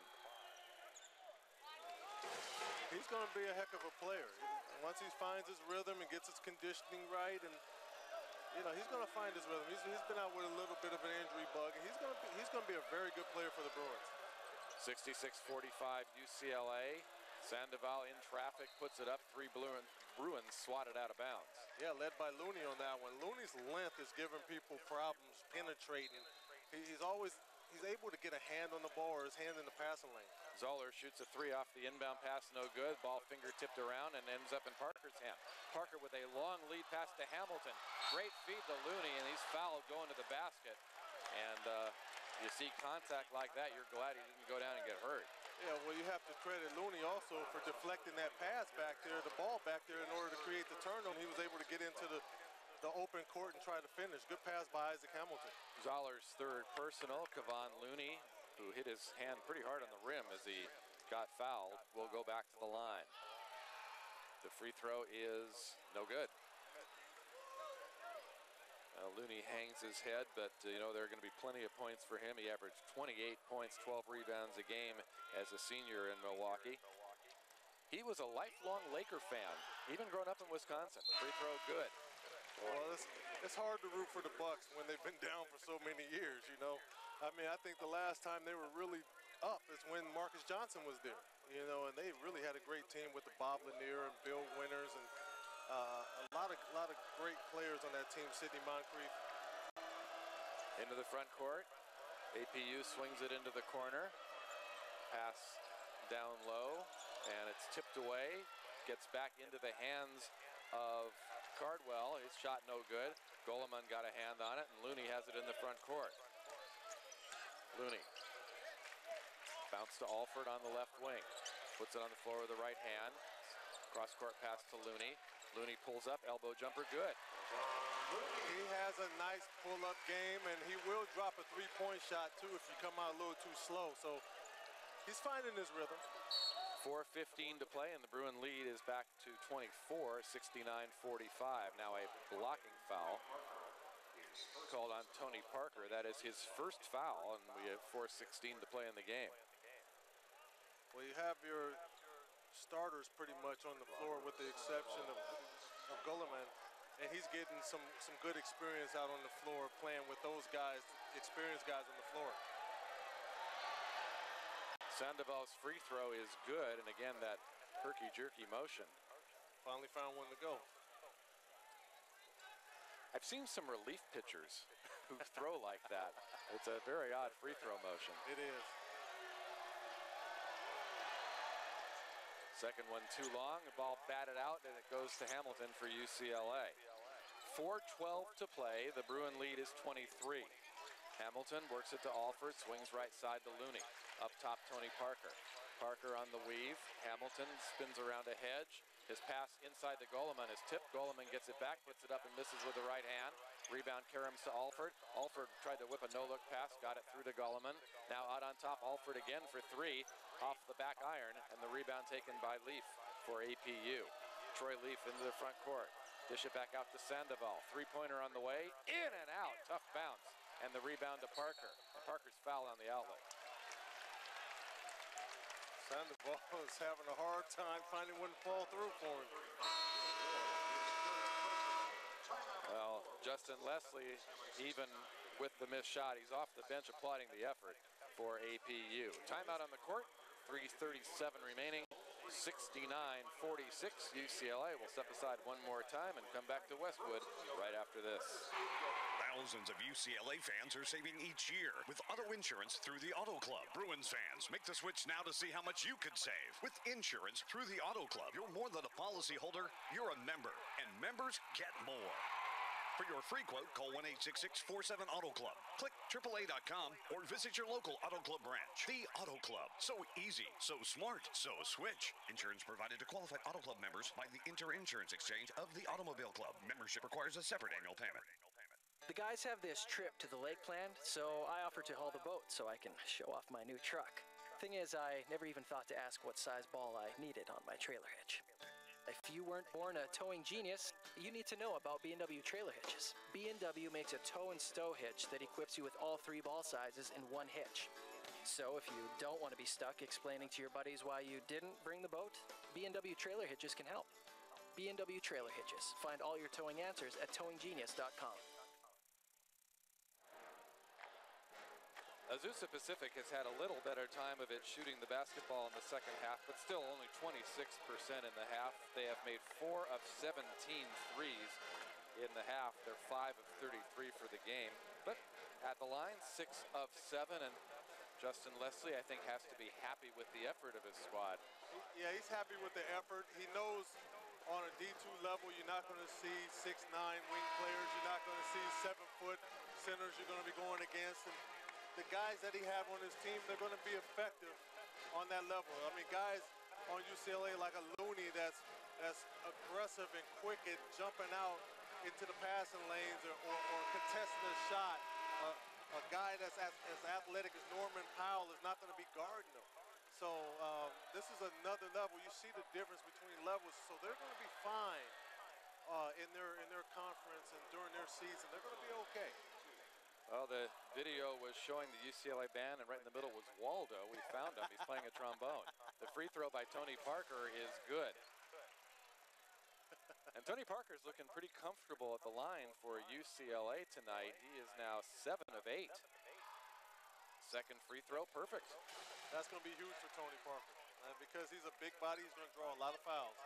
He's going to be a heck of a player. Once he finds his rhythm and gets his conditioning right, and he's going to find his rhythm. He's been out with a little bit of an injury bug, and he's going to be a very good player for the Bruins. 66-45 UCLA. Sandoval in traffic puts it up. 3 Bruins swatted out of bounds. Yeah, led by Looney on that one. Looney's length is giving people problems penetrating. He's able to get a hand on the ball or his hand in the passing lane. Zoller shoots a 3 off the inbound pass, no good. Ball finger tipped around and ends up in Parker's hand. Parker with a long lead pass to Hamilton. Great feed to Looney, and he's fouled going to the basket. And you see contact like that, you're glad he didn't go down and get hurt. Yeah, well, you have to credit Looney also for deflecting that pass back there, the ball back there, in order to create the turnover. He was able to get into the open court and try to finish. Good pass by Isaac Hamilton. Zoller's third personal. Kevon Looney, who hit his hand pretty hard on the rim as he got fouled, will go back to the line. The free throw is no good. Looney hangs his head, but there are going to be plenty of points for him. He averaged 28 points, 12 rebounds a game as a senior in Milwaukee. He was a lifelong Laker fan, even growing up in Wisconsin. Free throw good. Well, it's hard to root for the Bucks when they've been down for so many years, I mean, I think the last time they were really up is when Marcus Johnson was there, and they really had a great team with the Bob Lanier and Bill Winters and a lot of great players on that team. Sidney Moncrief. Into the front court. APU swings it into the corner. Pass down low, and it's tipped away. Gets back into the hands of Cardwell. His shot no good. Goleman got a hand on it, and Looney has it in the front court. Looney. Bounce to Alford on the left wing. Puts it on the floor with the right hand. Cross-court pass to Looney. Looney pulls up, elbow jumper, good. He has a nice pull-up game, and he will drop a three-point shot, too, if you come out a little too slow. So he's finding his rhythm. 4:15 to play, and the Bruin lead is back to 24, 69-45. Now a blocking foul called on Tony Parker. That is his first foul, and we have 4:16 to play in the game. Well, you have your starters pretty much on the floor with the exception of Goleman, and he's getting some good experience out on the floor playing with those guys, experienced guys on the floor. Sandoval's free throw is good, and again, that herky-jerky motion. Finally found one to go. I've seen some relief pitchers who throw like that. It's a very odd free throw motion. It is. Second one too long, the ball batted out, and it goes to Hamilton for UCLA. 4:12 to play, the Bruin lead is 23. Hamilton works it to Alford, swings right side to Looney. Up top, Tony Parker. Parker on the weave. Hamilton spins around a hedge. His pass inside to Goleman is tipped. Goleman gets it back, puts it up and misses with the right hand. Rebound Karems to Alford. Alford tried to whip a no-look pass, got it through to Goleman. Now out on top, Alford again for three, off the back iron, and the rebound taken by Leaf for APU. Troy Leaf into the front court. Dish it back out to Sandoval. Three-pointer on the way, in and out, tough bounce. And the rebound to Parker. And Parker's foul on the outlet. Sandoval is having a hard time finding one to fall through for him. Well, Justin Leslie, even with the missed shot, he's off the bench applauding the effort for APU. Timeout on the court, 3:37 remaining, 69-46. UCLA will step aside one more time and come back to Westwood right after this. Thousands of UCLA fans are saving each year with auto insurance through the Auto Club. Bruins fans, make the switch now to see how much you could save. With insurance through the Auto Club, you're more than a policyholder, you're a member, and members get more. For your free quote, call 1-866-47-AUTO-CLUB. Click AAA.com or visit your local Auto Club branch. The Auto Club. So easy, so smart, so switch. Insurance provided to qualified Auto Club members by the Inter-Insurance Exchange of the Automobile Club. Membership requires a separate annual payment. The guys have this trip to the lake planned, so I offered to haul the boat so I can show off my new truck. Thing is, I never even thought to ask what size ball I needed on my trailer hitch. If you weren't born a towing genius, you need to know about B&W trailer hitches. B&W makes a tow and stow hitch that equips you with all 3 ball sizes in one hitch. So if you don't want to be stuck explaining to your buddies why you didn't bring the boat, B&W trailer hitches can help. B&W trailer hitches. Find all your towing answers at towinggenius.com. Azusa Pacific has had a little better time of it shooting the basketball in the second half, but still only 26% in the half. They have made 4 of 17 threes in the half. They're 5 of 33 for the game. But at the line, 6 of 7, and Justin Leslie, I think, has to be happy with the effort of his squad. Yeah, he's happy with the effort. He knows on a D2 level, you're not going to see 6'9" wing players. You're not going to see 7-foot centers you're going to be going against. And the guys that he have on his team, they're going to be effective on that level. I mean, guys on UCLA like a Looney that's aggressive and quick at jumping out into the passing lanes or contesting a shot. A guy that's as athletic as Norman Powell is not going to be guarding him. So this is another level. You see the difference between levels. So they're going to be fine in their conference and during their season. They're going to be okay. Well, the video was showing the UCLA band, and right in the middle was Waldo. We found him. He's playing a trombone. The free throw by Tony Parker is good. And Tony Parker's looking pretty comfortable at the line for UCLA tonight. He is now 7 of 8. Second free throw, perfect. That's going to be huge for Tony Parker. Because he's a big body, he's going to draw a lot of fouls.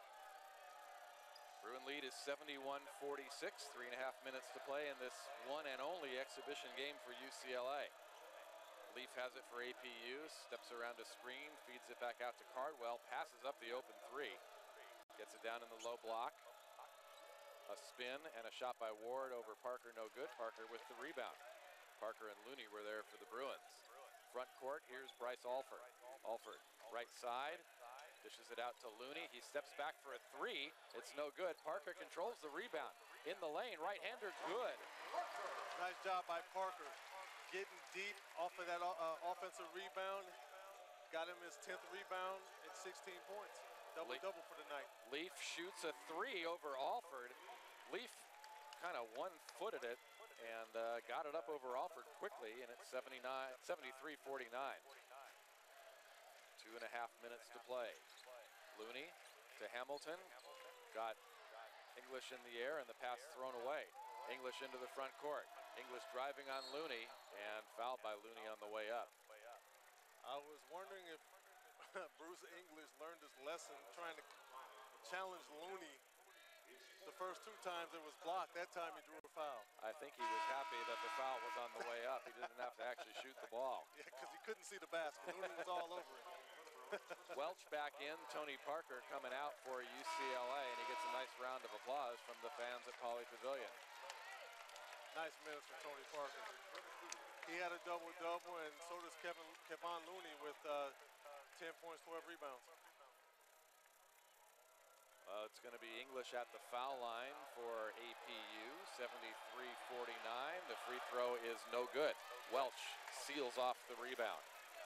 Bruin lead is 71-46, 3.5 minutes to play in this one and only exhibition game for UCLA. Leaf has it for APU, steps around a screen, feeds it back out to Cardwell, passes up the open 3. Gets it down in the low block. A spin and a shot by Ward over Parker, no good. Parker with the rebound. Parker and Looney were there for the Bruins. Front court, here's Bryce Alford. Alford, right side. Dishes it out to Looney. He steps back for a 3. It's no good. Parker controls the rebound. In the lane, right-hander, good. Nice job by Parker. Getting deep off of that offensive rebound. Got him his 10th rebound and 16 points. Double-double for the night. Leaf shoots a 3 over Alford. Leaf kind of one-footed it and got it up over Alford quickly, and it's 73-49. 2.5 minutes to play. Looney to Hamilton. Got English in the air and the pass thrown away. English into the front court. English driving on Looney and fouled by Looney on the way up. I was wondering if Bruce English learned his lesson trying to challenge Looney. The first 2 times it was blocked. That time he drew a foul. I think he was happy that the foul was on the way up. He didn't have to actually shoot the ball. Yeah, because he couldn't see the basket. Looney was all over it. Welch back in. Tony Parker coming out for UCLA, and he gets a nice round of applause from the fans at Pauley Pavilion. Nice minutes for Tony Parker. He had a double-double, and so does Kevon Looney with 10 points, 12 rebounds. It's going to be English at the foul line for APU, 73-49. The free throw is no good. Welch seals off the rebound.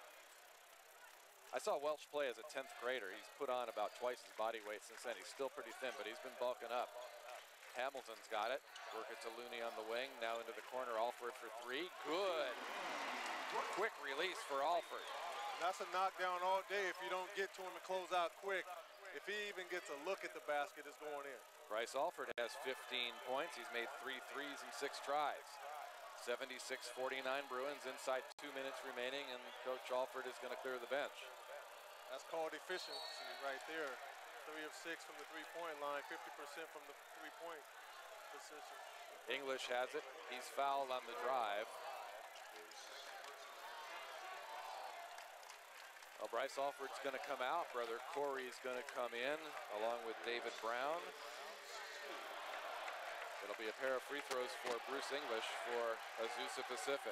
I saw Welch play as a 10th grader. He's put on about twice his body weight since then. He's still pretty thin, but he's been bulking up. Hamilton's got it. Work it to Looney on the wing. Now into the corner. Alford for 3. Good. Quick release for Alford. That's a knockdown all day if you don't get to him and close out quick. If he even gets a look at the basket, it's going in. Bryce Alford has 15 points. He's made 3 threes in 6 tries. 76-49 Bruins, inside 2 minutes remaining, and Coach Alford is going to clear the bench. That's called efficiency right there. 3 of 6 from the three-point line, 50% from the three-point position. English has it. He's fouled on the drive. Well, Bryce Alford's going to come out. Brother Corey's going to come in along with David Brown. It'll be a pair of free throws for Bruce English for Azusa Pacific.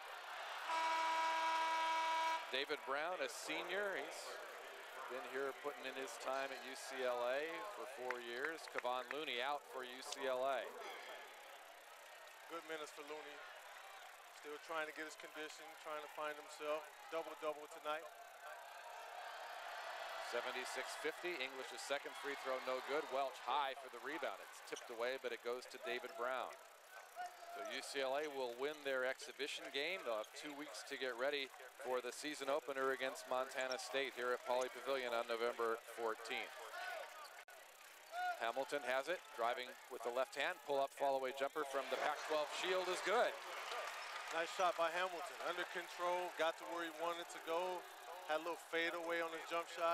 David Brown, a senior. He's been here putting in his time at UCLA for 4 years. Kevon Looney out for UCLA. Good minutes for Looney. Still trying to get his condition, trying to find himself. Double-double tonight. 76-50. English's second free throw no good. Welch high for the rebound. It's tipped away, but it goes to David Brown. So UCLA will win their exhibition game. They'll have 2 weeks to get ready for the season opener against Montana State here at Pauley Pavilion on November 14th. Hamilton has it, driving with the left hand. Pull-up fall-away jumper from the Pac-12 shield is good. Nice shot by Hamilton. Under control, got to where he wanted to go. Had a little fade away on his jump shot.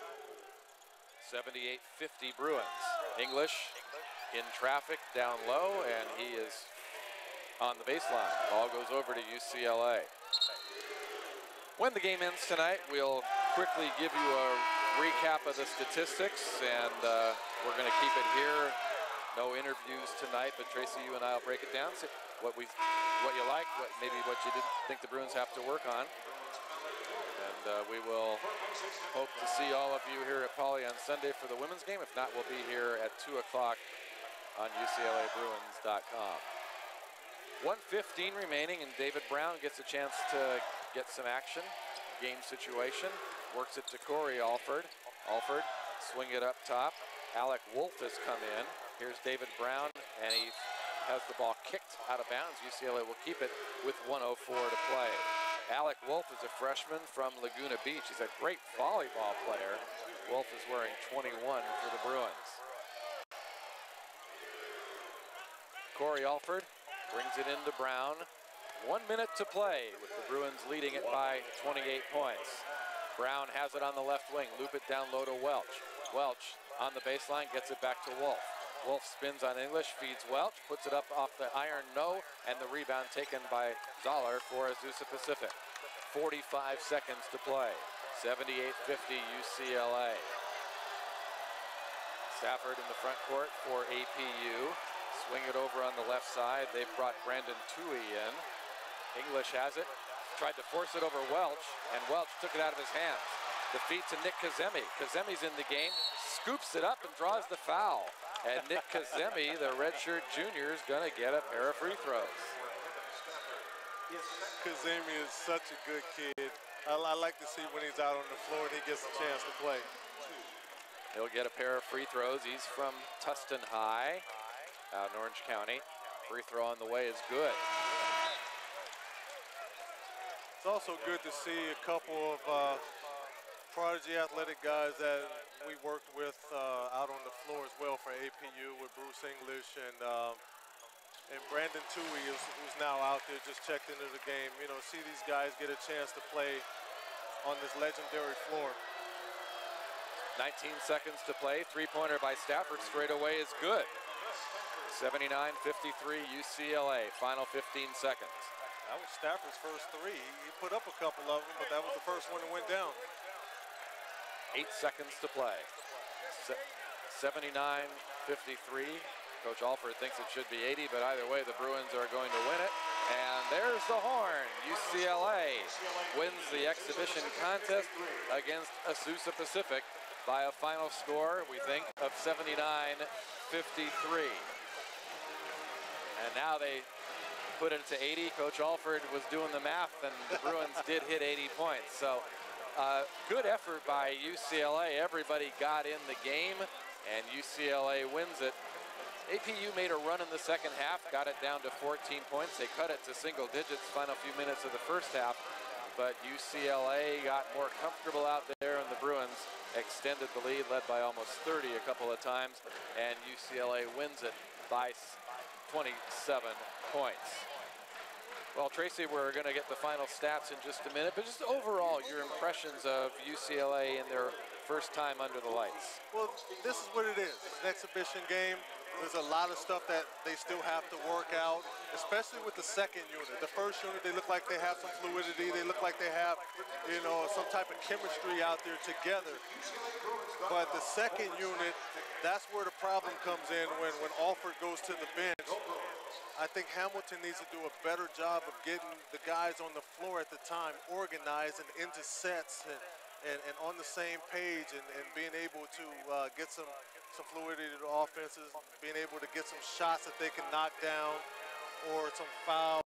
78-50 Bruins. English in traffic down low, and he is on the baseline. Ball goes over to UCLA. When the game ends tonight, we'll quickly give you a recap of the statistics, and we're going to keep it here. No interviews tonight, but Tracy, you and I will break it down. See what you like, maybe what you didn't think the Bruins have to work on. And we will hope to see all of you here at Pauley on Sunday for the women's game. If not, we'll be here at 2 o'clock on UCLABruins.com. 1:15 remaining, and David Brown gets a chance to get some action. Game situation. Works it to Corey Alford. Alford, swing it up top. Alec Wolf has come in. Here's David Brown, and he has the ball kicked out of bounds. UCLA will keep it with 1:04 to play. Alec Wolf is a freshman from Laguna Beach. He's a great volleyball player. Wolf is wearing 21 for the Bruins. Corey Alford brings it into Brown. 1 minute to play with the Bruins leading it by 28 points. Brown has it on the left wing. Loop it down low to Welch. Welch on the baseline, gets it back to Wolf. Wolf spins on English, feeds Welch, puts it up off the iron, no, and the rebound taken by Zoller for Azusa Pacific. 45 seconds to play. 78-50 UCLA. Stafford in the front court for APU. Swing it over on the left side. They've brought Brandon Toohey in. English has it. Tried to force it over Welch, and Welch took it out of his hands. The feed to Nick Kazemi. Kazemi's in the game, scoops it up and draws the foul. And Nick Kazemi, the redshirt junior, is going to get a pair of free throws. Kazemi is such a good kid. I like to see when he's out on the floor and he gets a chance to play. He'll get a pair of free throws. He's from Tustin High out in Orange County. Free throw on the way is good. It's also good to see a couple of prodigy athletic guys that we worked with out on the floor as well for APU with Bruce English and Brandon Toohey, who's now out there, just checked into the game. You know, see these guys get a chance to play on this legendary floor. 19 seconds to play. Three-pointer by Stafford straight away is good. 79-53 UCLA. Final 15 seconds. That was Stafford's first three. He put up a couple of them, but that was the first one that went down. 8 seconds to play. 79-53. Coach Alford thinks it should be 80, but either way, the Bruins are going to win it. And there's the horn. UCLA wins the exhibition contest against Azusa Pacific by a final score, we think, of 79-53. And now they put it to 80. Coach Alford was doing the math, and the Bruins did hit 80 points. So good effort by UCLA. Everybody got in the game, and UCLA wins it. APU made a run in the second half, got it down to 14 points. They cut it to single digits final few minutes of the first half, but UCLA got more comfortable out there, and the Bruins extended the lead, led by almost 30 a couple of times, and UCLA wins it by 27 points. Well, Tracy, we're going to get the final stats in just a minute, but just overall, your impressions of UCLA in their first time under the lights. Well, this is what it is. It's an exhibition game. There's a lot of stuff that they still have to work out, especially with the second unit. The first unit, they look like they have some fluidity. They look like they have, you know, some type of chemistry out there together. But the second unit, that's where the problem comes in when Alford goes to the bench. I think Hamilton needs to do a better job of getting the guys on the floor at the time organized and into sets and on the same page and being able to get some fluidity to the offenses, being able to get some shots that they can knock down or some fouls.